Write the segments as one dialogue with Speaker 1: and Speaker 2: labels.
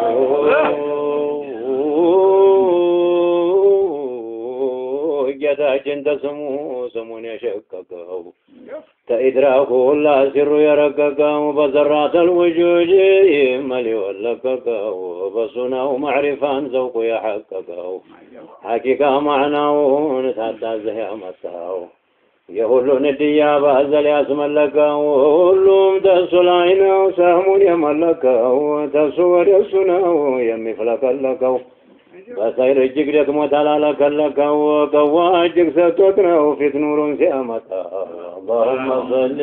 Speaker 1: ጌታችን ተስሙ ስሙን የሸቀቀው ተኢድራኩ ላሲሩ የረቀቀው በዘራት الوجوج መል የወለቀቀው በሱናው ማዕሪፋን ዘውቁ የሐቀቀው ሐቂቃ ማዕናውን ታታዘህ ያመጣው የሁሉን ድያ ባዘል ያስመለከው ሁሉም ተሱ ላይ ነው ሰሙን የመለከው ተሱ ወደሱ ነው የሚፍለቀለቀው በሰይር እጅግ ደክሞ ታላለከለከው ቀዋ እጅግ ሰጥቶት ነው ፊት ኑሩን ሲያመጣ اللهم صل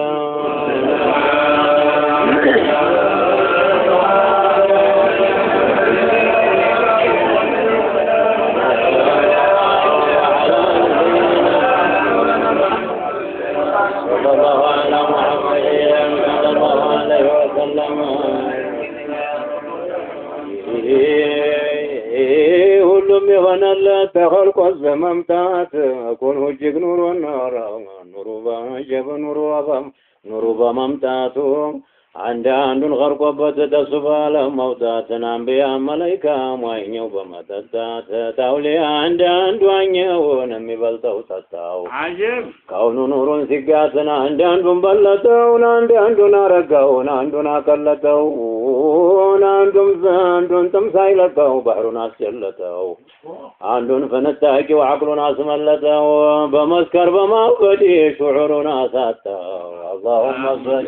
Speaker 1: ሁሉም የሆነለት ተኸልቆ በመምጣት ኩን እጅግ ኑሩ በመምጣቱ አንዳንዱን ኸርቆበት ተሱ ባለመውጣትን አንቢያ መላይካ ሟኘው በመጠጣት ታውሊያ አንዳንዱ ዋኘውን የሚበልጠው ጠጣው ከውኑ ኑሩን ሲጋትን አንዳንዱን በለጠውን አንዳንዱን አረጋውን አንዱን አቀለጠው አንዱን ጥም ሳይለቀው ባህሩን አስጨለጠው አንዱን ፍንጣቂው አቅሉን አስመለጠው በመስከር በማበድ ሹዑሩን አሳጣው اللهم صل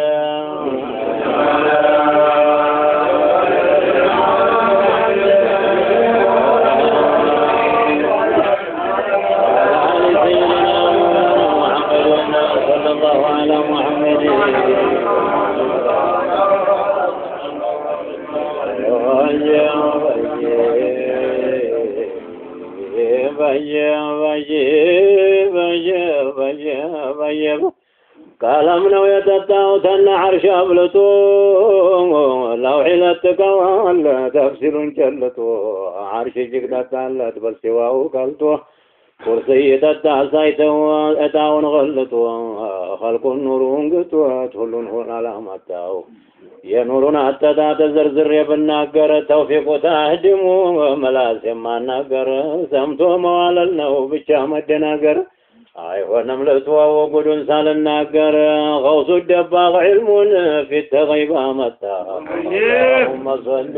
Speaker 1: قلم نو يتطاو تنا عرش أبلطو لوحي لتقوال تفسير جلتو عرش جقدت علت بل سواو قلتو كرسي تتعسيتو اتاون غلتو خلق النورون قتو تهلون هون على متاو ينورون أتدا تزرزر يبناقر توفيق تهدمو ملاسم ما ناقر سمتو مواللنو بشام الدناقر አይሆንም ለተዋወጉን ሳልናገር غوث الدباغ علم في التغيب متى اللهم صل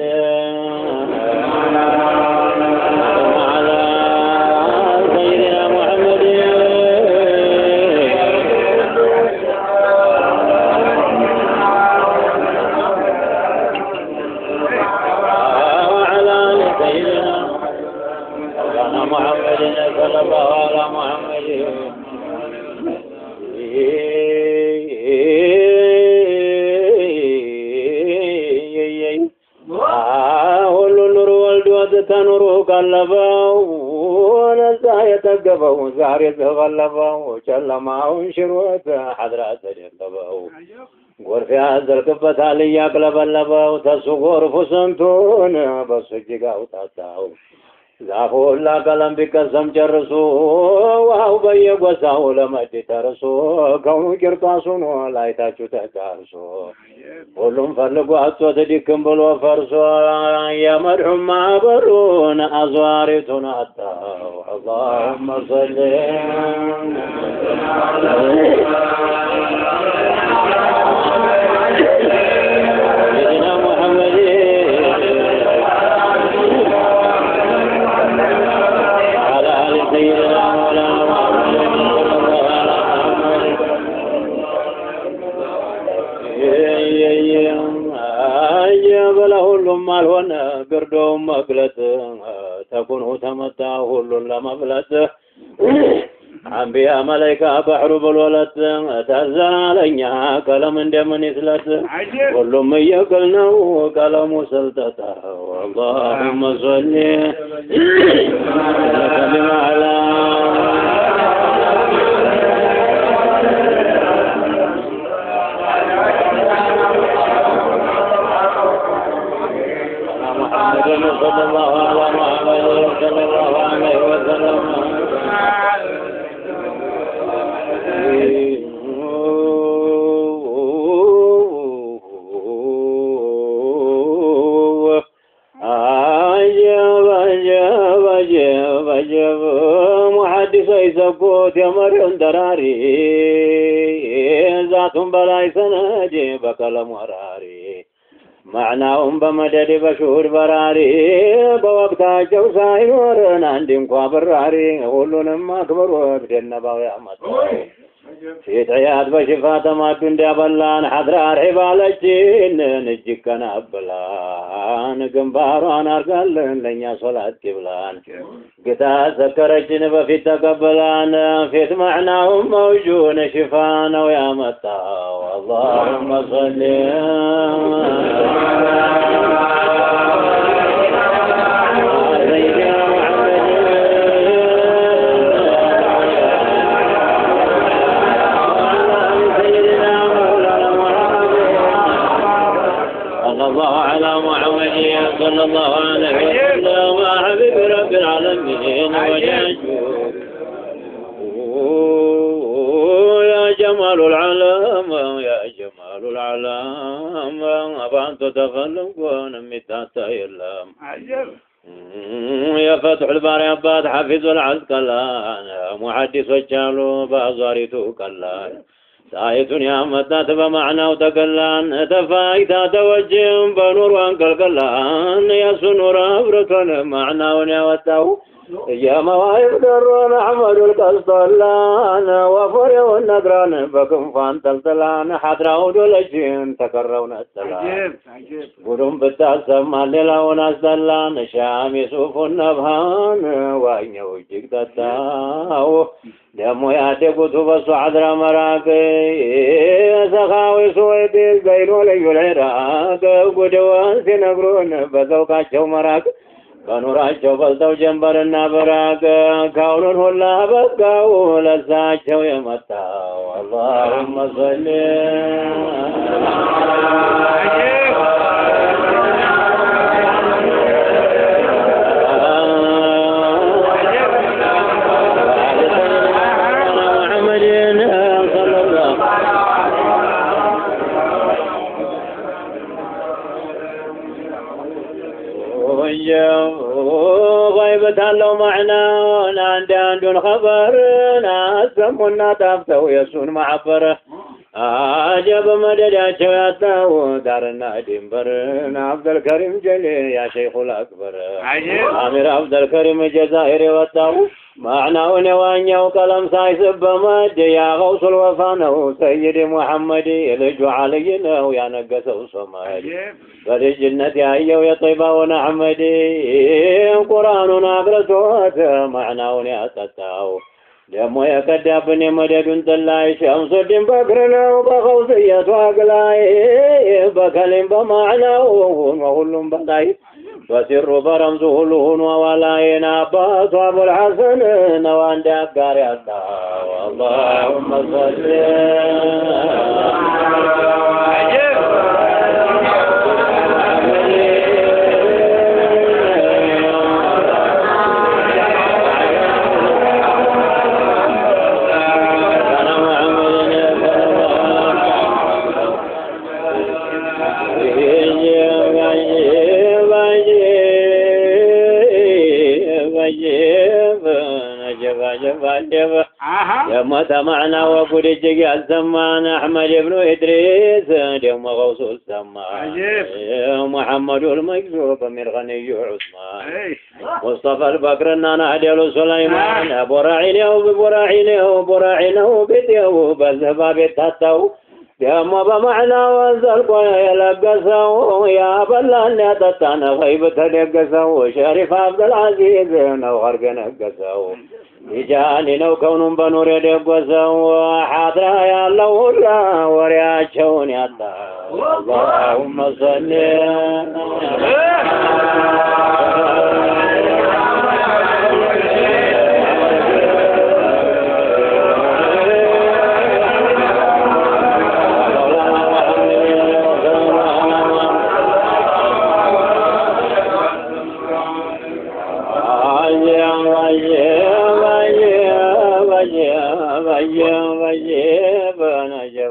Speaker 1: على سيدنا محمد وعلى سيدنا محمد صلى الله على محمد ሁሉ ኑሩ ወልዶ ተኑሩ ቀለበው ነዛ የተገበው ዛሬ ዘበለበው ጨለማውን ሽሮት ሐድራ ተደለበው ጎርፍ ያዘልቅበታል እያቅለበለበው ተሱ ጎርፉ ስንቱን በሱ እጅግ አውጣጣው ዛፉ ሁላ ቀለም ቢቀሰም ጨርሶ ውሃው በየጎሳው ለመድ ተርሶ ከውኑ ቂርጣሱ ነው ላይታችሁ ተዳርሶ ሁሉም ፈልጎ አጥቶት ድክም ብሎ ፈርሶ የመድሑም ማዕበሉን አዟሪቱን አጣው اللهم صل سيدنا محمد سيدنا مولانا محمد በለሁሉም አልሆነ ግርዶም መግለጥ ተኩኑ ተመታ ሁሉን ለመብለጥ አንቢያ መላይካ ባህሩ ብሎለት ተዛለኛ ቀለም እንደምን ይስለት ሁሉም እየቅል ነው ቀለሙ ስልጠታው اللهم صل وسلم على محمد صلى الله عليه وسلم يسقوت يا مريم دراري ذاتهم بلاي سنجي بكلم وراري معناهم بمدد بشهور براري بوقتاቸው ሳይኖረን አንድ እንኳን براري ሁሉንም አክብሮት ደነባው ያመጣው ፊትያት በሽፋተ ማዱ እንዲያበላን ሐድራ ዒባለችን እጅግ ከናብላን ግንባሯን አርጋለን ለኛ ሶላት ይብላን ግታ ዘከረችን በፊት ተቀበላን ፊት معناهم موجون شفاء ነው ያመጣው اللهم صل صلى الله عليه وسلم حبيب رب العالمين وجاجور يا جمال العالم يا جمال العالم أبانت تفلقون متاتيلم عجب يا فتح الباري أباد حافظ العسقلان محدث وجالو بأزاريتو كلان سايتون يا مدات بمعنى وتقلان تفايتا توجم بنور وانقلقلان يا سنور أبركن معنى ونيوتاو يا مواهب درون أحمد القسطلان وفري والنقران بكم فانتلتلان حضراو دولجين تكرون السلام قدوم بالتاسم الليلة ونسدلان شام يسوف النبهان وإن يوجيك تتاو دمو ياتيكو تبسو عذر مراكي سخاوي سويتي القينو ليو العراق قدوان سنقرون بذوقاتشو مراك بنوراچو بلتو جنبرنا براك كونون هلا بقاو لساچو يمتاو اللهم صل غيبتالو معنا عندون خبرنا سمونا تافتو يسون معبره عجب مدداتشو ياتاو دارنا دينبرنا عبد الكريم جليل يا شيخ الأكبر عامر عبد الكريم الجزائري واتاو معنا ونوانيو كلام سايسب مد يا غوص الوفانو سيدي محمد يلجو علينا ويا نقسو صمد فرج النت يا طيبة ونحمدي قرآننا برسوت معنا ونياتتاو دمو يكدابني مدد تلاي شمس الدين بكرنا وبخوصية واقلاي بكلم بمعنى وهلم بداي وسر برمزه لهن وولاينا باس وابو الحسن نوان دقار يدا اللهم صل يوم سمعنا وقل الجي الزمان أحمد بن إدريس يوم غوث السمان محمد المكذوب من غني عثمان مصطفى البكر نادل سليمان أبو راعينه بديه بالذباب التتو يوم بمعنى وزلق يلقسوا يا بلان يتتانا غيب تلقسوا شريف عبد العزيز نوغرق نقسوا يجاني لو كون بنور يدقسوا حاضر يا الله ورياتشون يا الله اللهم صل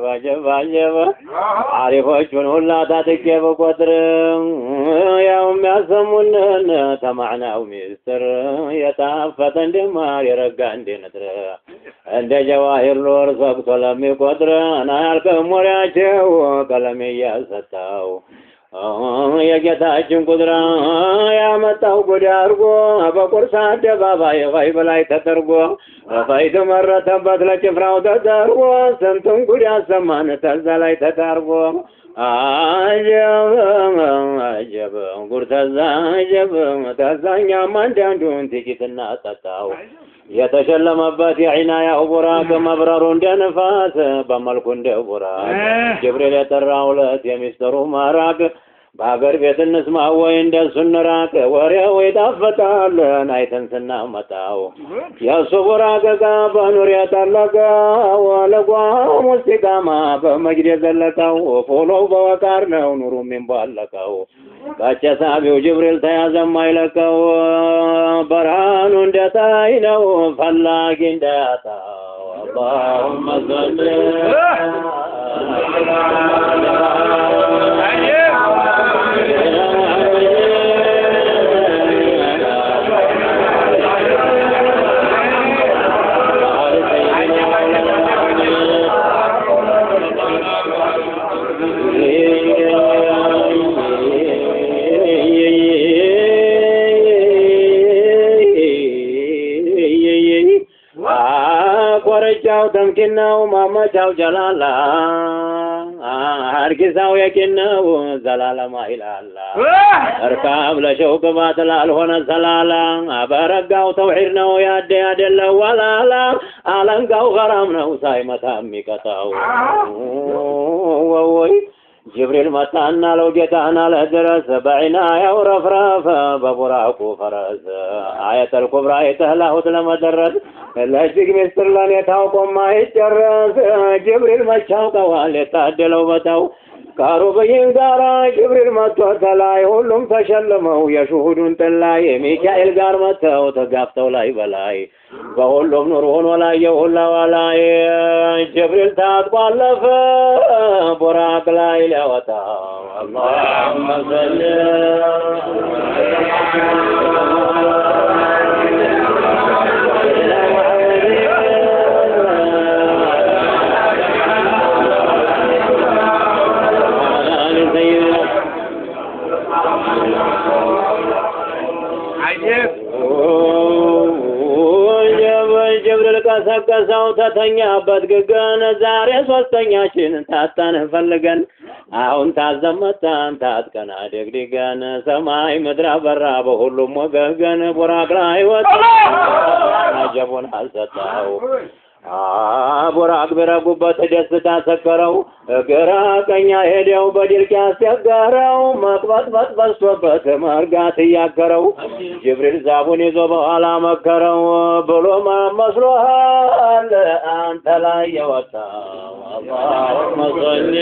Speaker 1: عارفوشون ولا تاتك بقدر يوم ياسمون تمعنا وميستر يتعفت اندمار يرقى عندي نتر عند جواهر لور سقط لم يقدر أنا ألقم ورياته كلمي ياستاو يا جتاجم قدرة يا متاو قدارقو بقرص الدبابة غيب لا يتترقو فايد مرة بدل كفراو تترقو سنتم قدر سمان تزال لا يتترقو عجب قرص عجب تزانيا من داندون تجتنا تتاو يتشلم أباتي عناية أبراك مبرر دنفاس بملك دبراك جبريل يتراولت يمسترو ماراك باقر بيت النسمة وين دلسن راك وريا ويتفتال نايتن سنة متاو يا صبراك كابا نوريا تلقا ولقوا مستقاما بمجري زلكاو فولو بوكارنا ونور من بالكاو كاچا سابيو جبريل تيازم مايلكاو برهان دتاينو فلاقين دتاو اللهم صل تمكنه وما جاو جلالا هركزاو يكنه زلالا ما إله الله اركاب لشوك باطل الهنا زلالا برقاو توحيرنا ويادي يادي ولا لا ألنقاو غرامنا وسايمة أمي كتاو جبريل متانا لو جتانا لدرس بعناية ورفرف ببراكو فرس آية الكبرى يتهله لما درس الهجق مستر لن يتاوكم ما يتجرس جبريل مشاوك والي تهدلو بتاو كارو بين دارا جبريل متو تلاي هلهم تشلمو يشهدون تلاي ميكائيل قار متو تقافتو لاي بلاي بقولهم نورون ولا يهلا ولا جبريل تاتقالف براك لا إله وتا اللهم صل ከሰው ተተኛበት ገገነ ዛሬ ሶስተኛችን ታጣን ፈልገን አሁን ታዘመታን ታጥቀና ደግዲገን ሰማይ ምድር በራ በሁሉም ወገገን ቦራክ ላይ ወጣ አጀቡን አልሰጣው ቦራክ በረጉበት ደስታ ሰከረው እግራ ቀኛ ሄደው በድርቅ ያስቸገረው መቅበጥበጥ በዝቶበት መርጋት እያገረው ጅብሪል ዛቡን ይዞ በኋላ መከረው ብሎ መስሎሃል አንተ ላይ የወጣው اللهم صل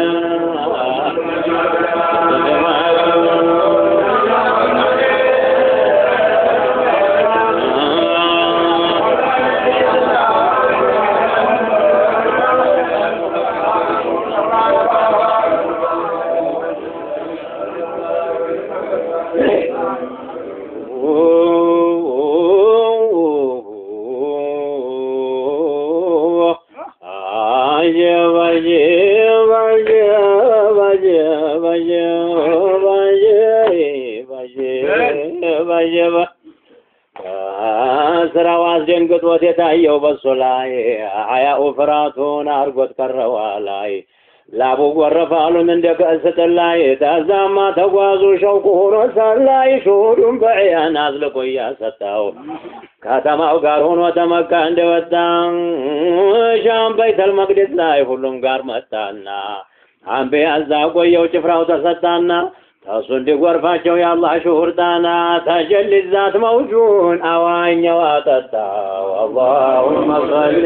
Speaker 1: سراواز جنگت وتتايو بسولاي حياء فراتون ارغوت كروالاي لابو ورفالون عندك استلاي تازما تغازو شوق رسلاي شورم بعيان ازلقو يا ستاو ከተማው ጋር ሆኖ ተመካ እንደወጣን ሻም ቤተ المقدس ላይ ሁሉም ጋር መጣና አንበ ያዛቆየው ጭፍራው ተሰጣና ታሱ እንዲጎርፋቸው ያላህ ሹሁርታና ተጀል ذات موجون አዋኛው አጠጣው اللهم صل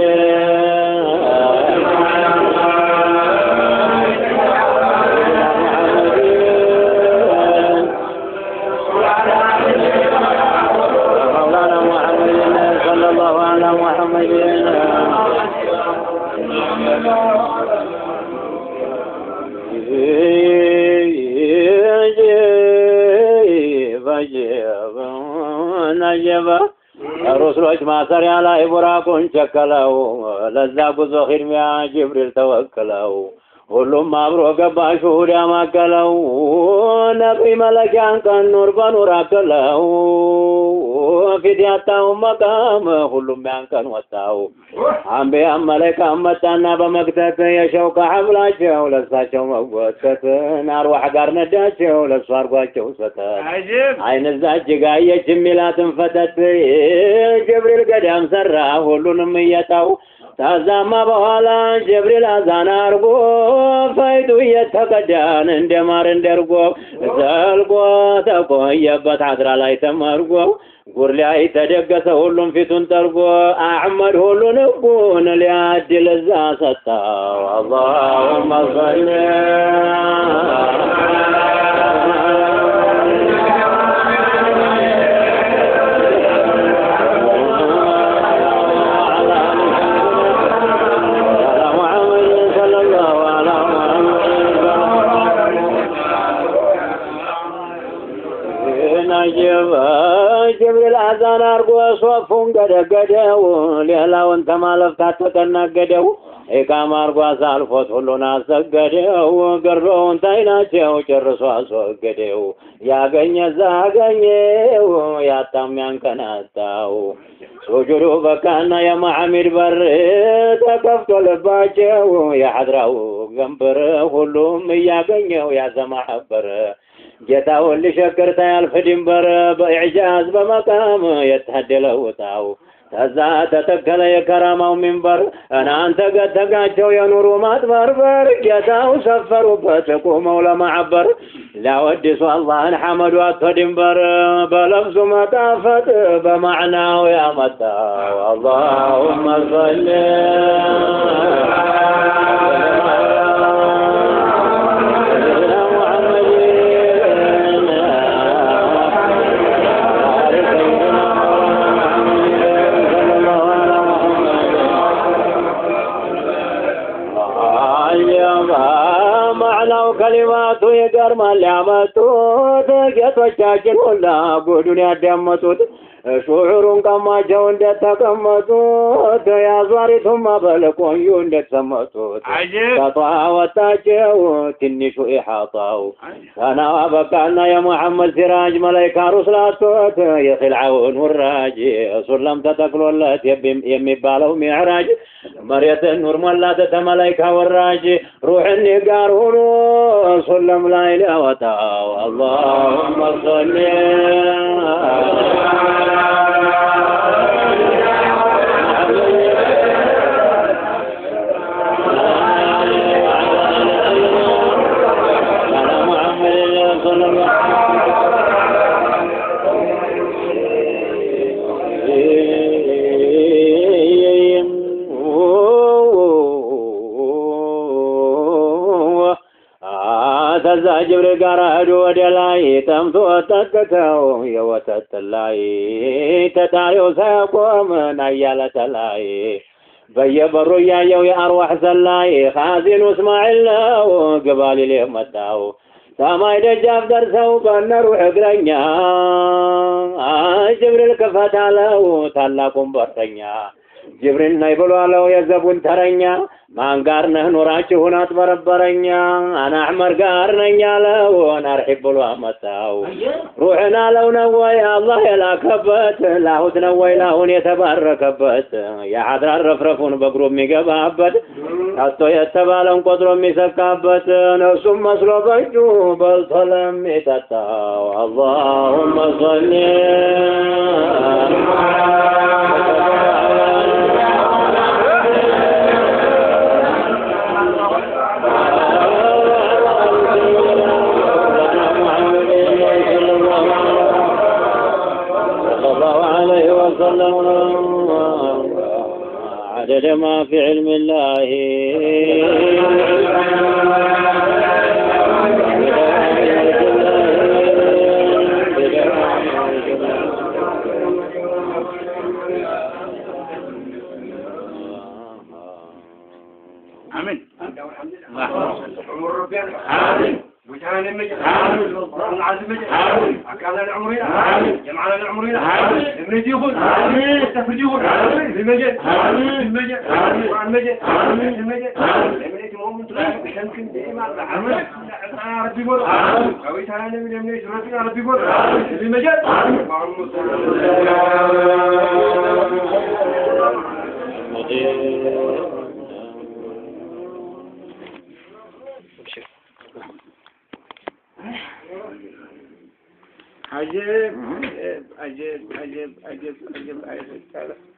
Speaker 1: وجيب نجيب رسلوች ማሰሪያ ላይ ቡራቁን ቸከለው ለዛ ጉዞ ኺድሚያ ጅብሪል ተወከለው ሁሉም አብሮ ገባ ሹሁድ ያማከለው ነብይ መለኪያን ቀን ኑር በኑር አከለው ፊት ያጣው መቃም ሁሉም ያንቀን ወጣው አንቢያ መለካም መጣና በመክተት የሸውካ ሐብላቸው ለሳቸው መወከት አርዋህ ጋር ነዳቸው ለሱ አርጓቸው ሰተት አይን ዛጅ ጋየች ሚላትን ፈተት ጅብሪል ገዳም ሰራ ሁሉንም እየጣው ታዛማ በኋላ ጅብሪል አዛን አርጎ ፈይዱ የተቀዳን እንደማር እንደርጎ ዘልቆ ተቆየበት አድራ ላይ ተመርጎ ጉር ላይ ተደገሰ ሁሉም ፊቱን ጠርጎ አህመድ ሁሉን እቡን ሊያድል እዛ ሰጣው አላሁመ ሰሊ ጅብሪል አዛን አርጎ ሶፉን ገደገደው ሌላውን ተማለፍታ ተቀናገደው ኢቃማ አርጎ አሳልፎት ሁሉን አሰገደው ገርዶውን ታይናቸው ጨርሶ አስወገደው ያገኘ ዛገኘው ያጣም ያንከናጣው ሱጁዱ በካና የመሐሚድ በር ተከፍቶ ልባቸው የሐድራው ገንበር ሁሉም እያገኘው ያዘማሐበር ጌታውን ሊሸክር ታያልፍ ድንበር በኢዕጃዝ በመቃም የተደለው ጣው ተዛ ተተከለ የከራማው ሚንበር እናንተ ገተጋቸው የኑሩ ማጥበርበር ጌታው ሰፈሩበት ቆመው ለማዕበር ላወድሱ አላህን ሐመዱ አቶ ድንበር በለፍዙ መጣፈጥ በማዕናው ያመጣው አላሁመ ሰሊ ከሊማቱ ይገርማል ያመጡት ጌቶቻችን ሁላ ጉዱን ያዳመጡት ሹዑሩን ቀማቸው እንደተቀመጡት ያዟሪቱማ በለቆዩ እንደተሰመጡት ተጧወጣቸው ትንሹ ኢሓጣው ሰናዋ በቃና የሙሐመድ ሲራጅ መላይካ ሩስላቶት የኺልዓውን ውራጅ ሱለም ተተክሎለት የሚባለው ሚዕራጅ መሬትን ኑር ሞላት ተመላይካ ወራጅ ሩሕን ጋር ሆኖ ሱለም ላይ ሊያወጣው አላሁመ ሰሊ ተዛ ጅብሪል ጋር ሄዶ ወደ ላይ ጠምቶ ጠጥተው የወተት ላይ ተታሪው ሳያቆም ናያለ ተላይ በየበሩ ያየው የአርዋህ ሰላይ ኻዚኑ እስማኤል ነው ግባል ለመጣው ሰማይ ደጃፍ ደርሰው በነሩ እግረኛ ጅብሪል ከፈታለው ታላቁን በርተኛ ጅብሪል ናይ ብሏለው የዘቡን ተረኛ ማን ጋር ነህ ኑራችሁን አጥበረበረኛ አና አህመድ ጋር ነኝ አለው ናርሂብ ብሎ አመጣው ሩህና ለው ነው ወይ አላህ የላከበት ላሁት ነው ወይ ላሁን የተባረከበት የሐድራ ረፍረፉን በእግሩ የሚገባበት አቶ የተባለን ቆጥሮ የሚሰካበት ነፍሱም መስሎ በእጁ በልቶ ለሚጠጣው አላሁመ ሰሊ عدد ما في علم الله
Speaker 2: آمين. آمين. المجد العزم المجد أكلنا العمرنا جمعنا العمرنا المجد يخل التفرج يخل المجد المجد المجد المجد المجد مؤمن تلاقي كم دائما بعمل ربي بور قوي تعالى من يمني شرطنا ربي بور المجد محمد صلى الله عجب عجب عجب عجب عجب عجب